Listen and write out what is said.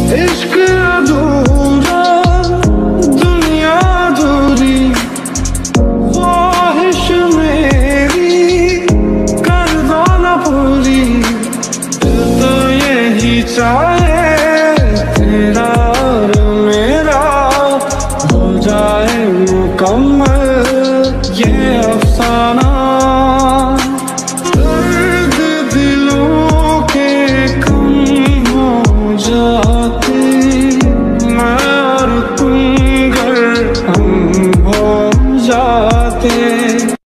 इश्क अधूरा दुनिया अधूरी, ख्वाहिश मेरी कर दो ना पूरी, दिल तो यही चाह